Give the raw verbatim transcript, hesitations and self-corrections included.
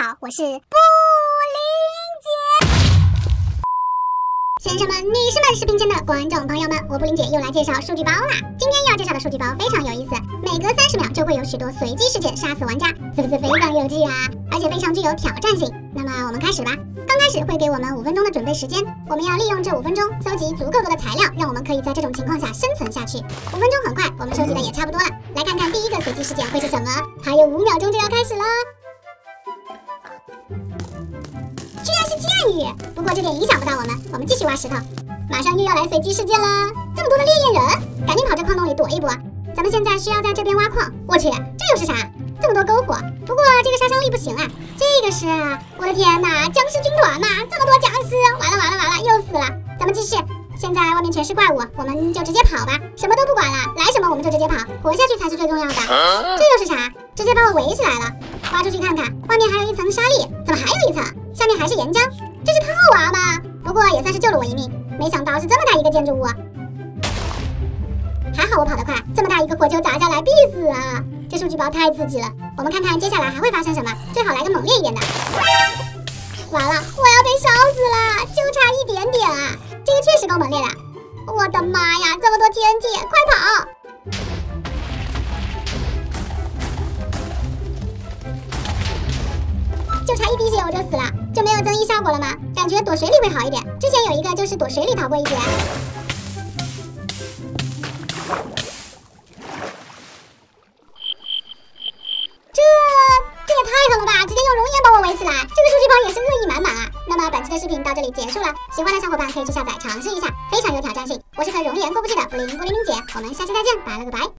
好，我是布灵姐。先生们、女士们、视频前的观众朋友们，我布灵姐又来介绍数据包啦。今天要介绍的数据包非常有意思，每隔三十秒就会有许多随机事件杀死玩家，是不是非常有趣啊？而且非常具有挑战性。那么我们开始吧。刚开始会给我们五分钟的准备时间，我们要利用这五分钟搜集足够多的材料，让我们可以在这种情况下生存下去。五分钟很快，我们收集的也差不多了。来看看第一个随机事件会是什么？还有五秒钟就要开始了。居然是降雨，不过这点影响不到我们，我们继续挖石头。马上又要来随机事件了，这么多的烈焰人，赶紧跑这矿洞里躲一躲。咱们现在需要在这边挖矿。我去，这又是啥？这么多篝火，不过这个杀伤力不行啊。这个是，我的天哪，僵尸军团嘛，这么多僵尸，完了完了完了，又死了。咱们继续，现在外面全是怪物，我们就直接跑吧，什么都不管了，来什么我们就直接跑，活下去才是最重要的。这又是啥？直接把我围起来了。挖出去看看，外面还有一层沙粒，怎么还有一层？下面还是岩浆，这是套娃吗？不过也算是救了我一命，没想到是这么大一个建筑物。还好我跑得快，这么大一个火球砸下来必死啊！这数据包太刺激了，我们看看接下来还会发生什么，最好来个猛烈一点的。完了，我要被烧死了，就差一点点啊！这个确实够猛烈的，我的妈呀，这么多 T N T， 快跑！就差一滴血我就死了，这没有增益效果了吗？感觉躲水里会好一点，之前有一个就是躲水里逃过一劫。这这也太狠了吧！直接用熔岩把我围起来，这个数据包也是恶意满满啊！那么本期的视频到这里结束了，喜欢的小伙伴可以去下载尝试一下，非常有挑战性。我是和熔岩过不去的布灵布灵姐，我们下期再见，拜了个拜。